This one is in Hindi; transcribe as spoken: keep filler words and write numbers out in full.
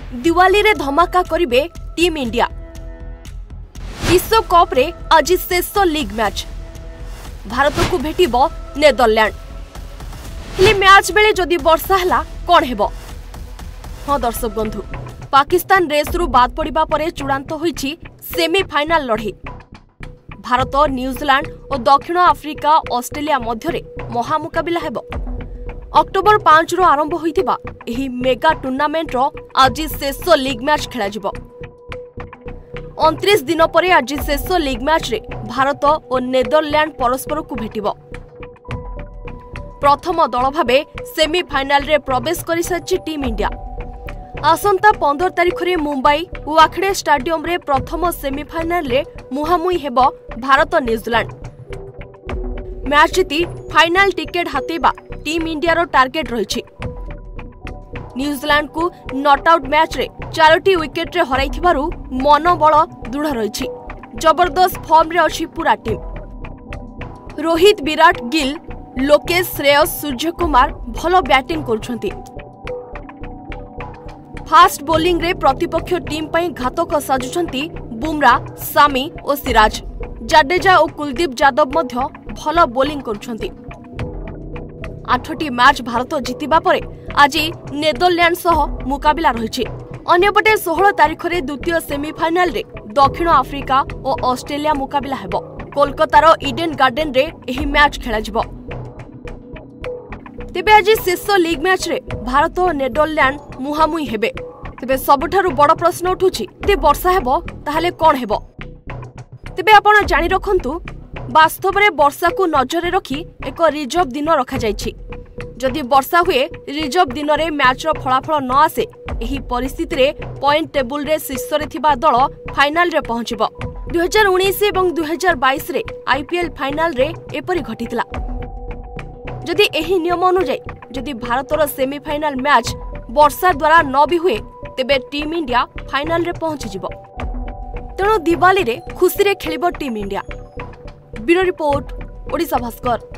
दिवाली रे धमाका करिवे टीम इंडिया। विश्व कप रे आज शेष लीग मैच भारत को भेटिबो नेदरलैंड। हेले मैच बेले जदि वर्षा हला कोन हेबो? हां दर्शक बंधु, पाकिस्तान रेस रु बाद पड़िबा परे चूड़ांत होईछि सेमीफाइनाल लड़ाई। भारत न्यूजीलैंड और दक्षिण आफ्रिका ऑस्ट्रेलिया मध्यरे महामुकाबिला हेबो। अक्टोबर पांच रु आरंभ होइतिबा एही मेगा टूर्नामेंट रो आज शेष लीग मैच खेला जिवो। उनतीस दिन परे आज शेष लीग मैच रे भारत और नेदरलैंड परस्पर को भेटिबो। प्रथम दल भाबे सेमीफाइनाल रे प्रवेश करि साची टीम इंडिया। आसंता पंद्रह तारिख रे मुंबई वाखडे स्टेडियम रे प्रथम सेमीफाइनाल रे मुहामुही हेबो भारत न्यूजीलैंड। मैच जीति फाइनाल टिकेट हातेबा टीम इंडिया रो टार्गेट रहिछि। न्यूजीलैंड को नॉट आउट मैच रे चारोटी विकेट रे हराइथिबारु मनोबल दृढ़ रहिछि। जबरदस्त फॉर्म रे अछि पूरा टीम। रोहित, विराट, गिल, लोकेश, श्रेयस, सूर्यकुमार भलो बैटिंग करुछंती। फास्ट बोलिंग रे प्रतिपक्ष टीम पई घातक साजुछंती बुमरा, सामी और सिराज। जाडेजा और कुलदीप यादव मध्य भलो बोलिंग करुछंती। आठटी मैच भारत जितिबा परे आज नेदरलैंड सह मुकाबिला रहिछि। अन्यपटे सोलह तारिख रे द्वितीय सेमीफाइनाल रे दक्षिण आफ्रिका और ऑस्ट्रेलिया मुकाबिला हेबो। कोलकातार इडेन गार्डन रे एही मैच खेला जिवो। तेबे आज शेष लीग मैच रे भारत और नेदरलैंड मुहामुही हेबे। तेबे सबठारु बड़ प्रश्न उठुछि, ते वर्षा हेबो ताहाले कोन हेबो? तेबे आपण जानि रखंतु, वास्तव में वर्षा को नजर रखी एक रिजर्व दिन रखा जाइछि। जदि वर्षा हुए रिजर्व दिन रे मैच रो फलाफल न आसे, एही परिस्थिति रे पॉइंट टेबुल रे शीर्ष रे थिबा दल फाइनल रे पहुंचिबो। दो हज़ार उन्नीस एवं दो हज़ार बाईस रे आईपीएल फाइनल रे एपरि घटितला। जदि एही नियम अनुसार जदि भारतर सेमीफाइनाल मैच वर्षा द्वारा न भी हुए, तेबे टीम इंडिया फाइनल रे पहुंची जिवो। तेणु दिवाली रे खुशी रे खेलिबो team India. Bureau report, Odisha Bhaskar.